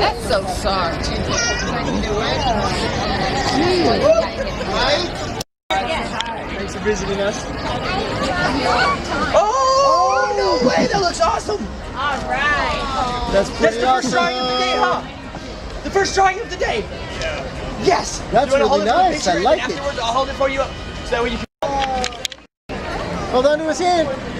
That's so soft. Thanks for visiting us. Oh, no way! That looks awesome! Alright. That's pretty the first drawing of the day, huh? The first drawing of the day. Yeah. Yes. That's really nice. I like it. Afterwards, I'll hold it for you so that way you can. Hold on to his hand.